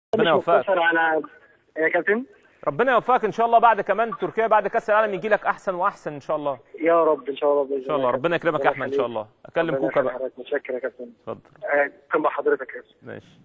ربنا مش يوفقك. مقتصر على يا كابتن. ربنا يوفقك ان شاء الله. بعد كمان تركيا بعد كاس العالم يجي لك احسن واحسن ان شاء الله. يا رب ان شاء الله باذن ان شاء الله. ربنا يكرمك يا احمد ان شاء الله. اكلم كوكا بقى. متشكر يا كابتن. اتفضل. كم مع حضرتك يا كابتن. ماشي.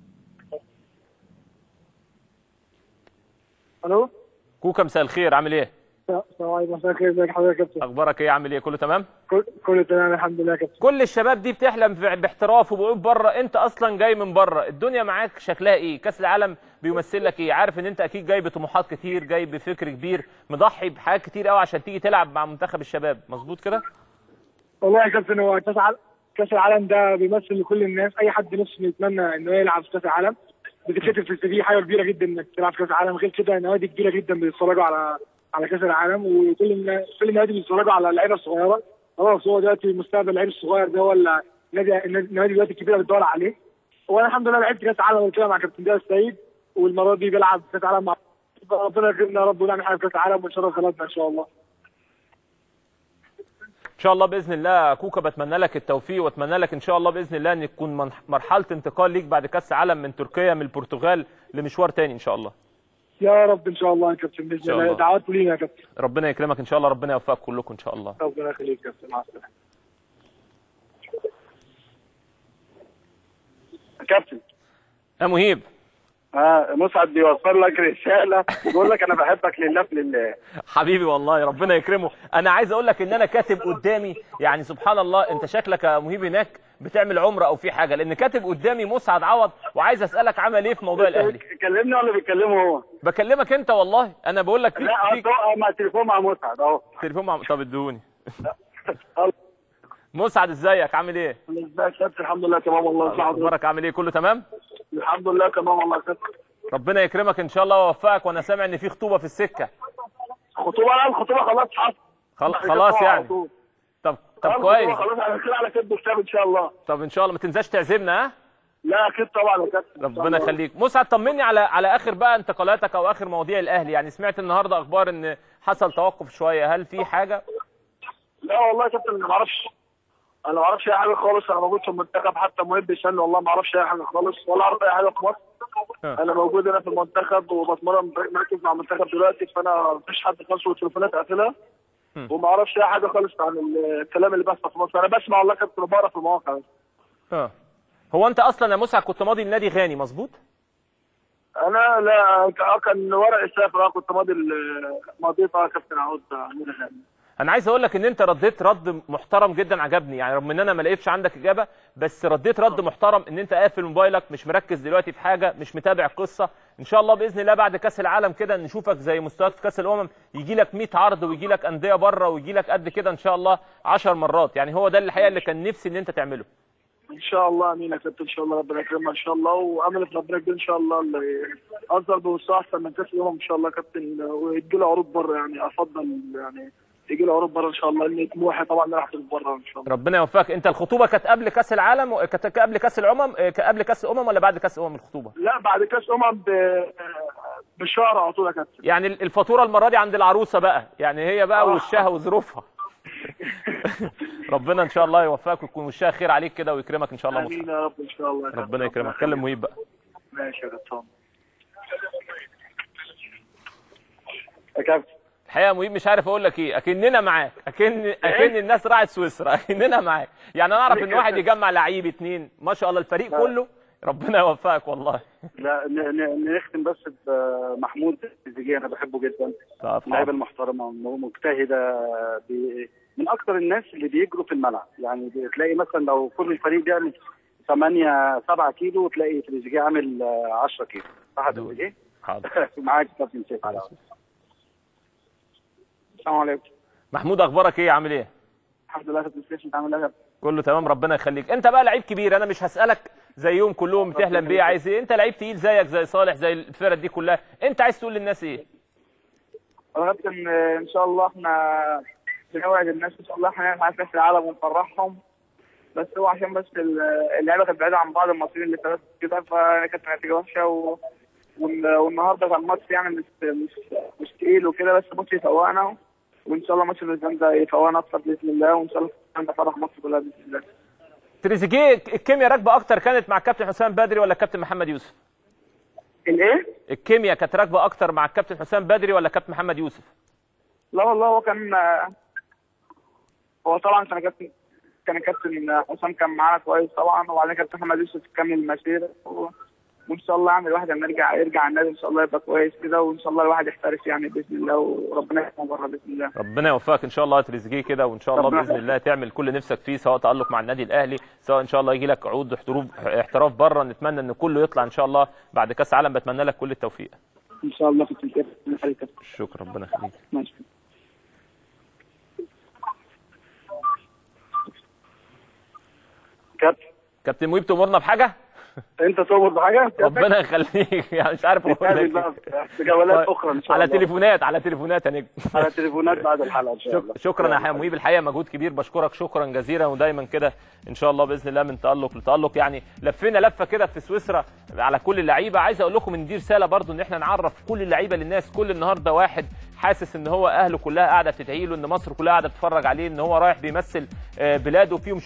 الو كوكا مساء الخير، عامل ايه؟ السلام عليكم. مساء الخير. ازيك حضرتك يا كابتن؟ اخبارك ايه؟ عامل ايه؟ كله تمام؟ كله تمام الحمد لله يا كابتن. كل الشباب دي بتحلم باحتراف وبعود بره، انت اصلا جاي من بره، الدنيا معاك شكلها ايه؟ كاس العالم بيمثل لك ايه؟ عارف ان انت اكيد جاي بطموحات كتير، جاي بفكر كبير، مضحي بحاجات كتير قوي عشان تيجي تلعب مع منتخب الشباب، مظبوط كده؟ والله يا كابتن هو كاس العالم ده بيمثل لكل الناس. اي حد نفسه يتمنى انه يلعب في كاس العالم. بتتكتب في السي في حاجه كبيره جدا انك تلعب في كاس العالم. غير كده نوادي كبيره جدا بيتفرجوا على كاس العالم، وكل النوادي بيتفرجوا على اللعيبه الصغيره. خلاص هو دلوقتي مستقبل اللعيب الصغير ده، ولا النوادي دلوقتي الكبيره بتدور عليه. وانا الحمد لله لعبت كاس العالم كده مع كابتن ضياء السيد، والمره دي بلعب كاس العالم مع ربنا يكرمنا يا رب ونعمل حاجه في كاس العالم ونشرف بلدنا ان شاء الله. ان شاء الله باذن الله. كوكا بتمنى لك التوفيق، واتمنى لك ان شاء الله باذن الله ان تكون مرحله انتقال ليك بعد كاس عالم من تركيا من البرتغال لمشوار تاني ان شاء الله. يا رب ان شاء الله يا كابتن باذن الله. دعوات لينا يا كابتن. ربنا يكرمك ان شاء الله. ربنا يوفقك كلكم ان شاء الله. ربنا يخليك يا كابتن. مع السلامه. كابتن يا مهيب. مسعد بيوصل لك رساله بيقول لك انا بحبك لله في لله. حبيبي والله ربنا يكرمه. انا عايز اقول لك ان انا كاتب قدامي، يعني سبحان الله، انت شكلك يا مهيب هناك بتعمل عمره او في حاجه، لان كاتب قدامي مسعد عوض، وعايز اسالك عمل ايه في موضوع الاهلي. كلمني ولا بيكلمه هو؟ بكلمك انت والله. انا بقول لك لا مع التليفون مع مسعد اهو. تليفون مع طب ادوني. مسعد ازيك؟ عامل ايه؟ ازيك يا كابتن؟ الحمد لله تمام والله. اخبارك عامل ايه؟ كله تمام؟ الحمد لله تمام والله يا كابتن. ربنا يكرمك ان شاء الله ويوفقك. وانا سامع ان في خطوبه في السكه. خطوبه؟ لا الخطوبه خلاص حصل. خلاص يعني. طب كويس. خلاص على كده على كده الكتاب ان شاء الله. طب ان شاء الله ما تنساش تعزمنا. ها؟ لا اكيد طبعا يا كابتن. ربنا يخليك. مسعد طمني على اخر بقى انتقالاتك او اخر مواضيع الاهلي. يعني سمعت النهارده اخبار ان حصل توقف شويه، هل في حاجه؟ لا والله يا كابتن انا ما اعرفش اي حاجه خالص. انا موجود في المنتخب، حتى مهم بيسالني والله ما اعرفش اي حاجه خالص، ولا اعرف اي حاجه في مصر. انا موجود هنا في المنتخب وبتمرن، مركز مع المنتخب دلوقتي، فانا مفيش حد خالص والتليفونات قافلها، وما اعرفش اي حاجه خالص عن الكلام اللي بيحصل في مصر. انا بسمع والله كابتن وبقرا في المواقع. هو انت اصلا يا مسعد كنت ماضي النادي غاني مظبوط؟ انا لا كان ورق السافر. كنت ماضيت كابتن عوض نادي غاني. انا عايز اقول لك ان انت رديت رد محترم جدا عجبني، يعني رغم ان انا ما لقيتش عندك اجابه، بس رديت رد محترم ان انت قافل موبايلك، مش مركز دلوقتي في حاجه، مش متابع القصه. ان شاء الله باذن الله بعد كاس العالم كده نشوفك زي مستويات في كاس الامم، يجي لك 100 عرض ويجي لك انديه بره ويجي لك قد كده ان شاء الله 10 مرات. يعني هو ده الحقيقه اللي كان نفسي ان انت تعمله. ان شاء الله. امين يا كابتن. ان شاء الله ربنا يكرمنا ان شاء الله، وامل في ربنا ان شاء الله اللي افضل بمستوى احسن من كاس الامم ان شاء الله يا كابتن، ويجي له عروض بره. يعني افضل يعني يجي له عروض بره ان شاء الله، لان طموحي طبعا نلعب بره ان شاء الله. ربنا يوفقك. انت الخطوبه كانت قبل كاس العالم، كانت قبل كاس الامم، قبل كاس الامم ولا بعد كاس الامم الخطوبه؟ لا بعد كاس الامم بشهر على طول يا كابتن. يعني الفاتوره المره دي عند العروسه بقى، يعني هي بقى وشها وظروفها. ربنا ان شاء الله يوفقك ويكون وشها خير عليك كده ويكرمك ان شاء الله. امين يا رب ان شاء الله. ربنا يكرمك. كلم مهيب بقى. ماشي يا كابتن. يا كابتن الحقيقه مهيب مش عارف اقول لك ايه، اكننا معاك، اكن الناس راعت سويسرا، اكننا معاك. يعني انا اعرف ان واحد يجمع لعيب اتنين ما شاء الله الفريق كله. ربنا يوفقك والله. لا نختم بس بمحمود تريزيجيه. انا بحبه جدا، اللعيبه المحترمه ومجتهده، من اكثر الناس اللي بيجروا في الملعب. يعني تلاقي مثلا لو كل الفريق بيعمل 7 كيلو تلاقي تريزيجيه عامل 10 كيلو. صح تريزيجيه؟ حاضر. معاك كابتن سيف. السلام عليكم محمود، اخبارك ايه؟ عامل ايه؟ الحمد لله كابتن سيف. انت عامل ايه؟ كله تمام ربنا يخليك. انت بقى لعيب كبير، انا مش هسالك زيهم كلهم بتحلم بيه عايز ايه، انت لعيب تقيل زيك زي صالح زي الفرق دي كلها، انت عايز تقول للناس ايه؟ يا كابتن ان شاء الله احنا بنوعد الناس ان شاء الله احنا هنعمل كاس العالم ونفرحهم، بس هو عشان بس اللعيبه كانت بعيده عن بعض المصريين اللي ثلاثه كده، فكانت نتيجه وحشه والنهارده كان ماتش يعني مش تقيل وكده، بس ماتش يفوقنا، وان شاء الله ماتش الاسبوع ده يفوقنا اكتر باذن الله، وان شاء الله نفرح مصر كلها باذن الله. تريزيجيه الكيمياء راكبه اكتر كانت مع الكابتن حسام بدري ولا الكابتن محمد يوسف؟ الايه؟ الكيمياء كانت راكبه اكتر مع الكابتن حسام بدري ولا كابتن محمد يوسف؟ لا والله هو طبعا كان كابتن حسام كان معانا كويس طبعا، وبعدين كابتن محمد يوسف كمل المسيره وان شاء الله يعني الواحد لما يرجع النادي ان شاء الله يبقى كويس كده، وان شاء الله الواحد يحترف يعني باذن الله، وربنا يكرمه بره باذن الله. ربنا يوفقك ان شاء الله يا تريزيجيه كده، وان شاء الله باذن الله تعمل كل نفسك فيه، سواء تألق مع النادي الاهلي، سواء ان شاء الله يجي لك عقود احتراف بره. نتمنى ان كله يطلع ان شاء الله بعد كاس العالم. بتمنى لك كل التوفيق ان شاء الله. كنت كده. شكرا، ربنا يخليك. ماشي. كابتن مهيب تأمرنا بحاجه؟ انت تؤمر بحاجه؟ ربنا يخليك. يعني مش عارف اقول لك في جولات اخرى ان شاء الله. على تليفونات يا نجم. على تليفونات بعد الحلقه ان شاء الله. شكرا يا مهيب، الحقيقه مجهود كبير، بشكرك شكرا جزيلا، ودايما كده ان شاء الله باذن الله من تألق لتألق. يعني لفينا لفه كده في سويسرا على كل اللعيبه. عايز اقول لكم ان دي رساله برضو ان احنا نعرف كل اللعيبه للناس. كل النهارده واحد حاسس ان هو اهله كلها قاعده بتدعي له، ان مصر كلها قاعده بتتفرج عليه، ان هو رايح بيمثل بلاده. فيهم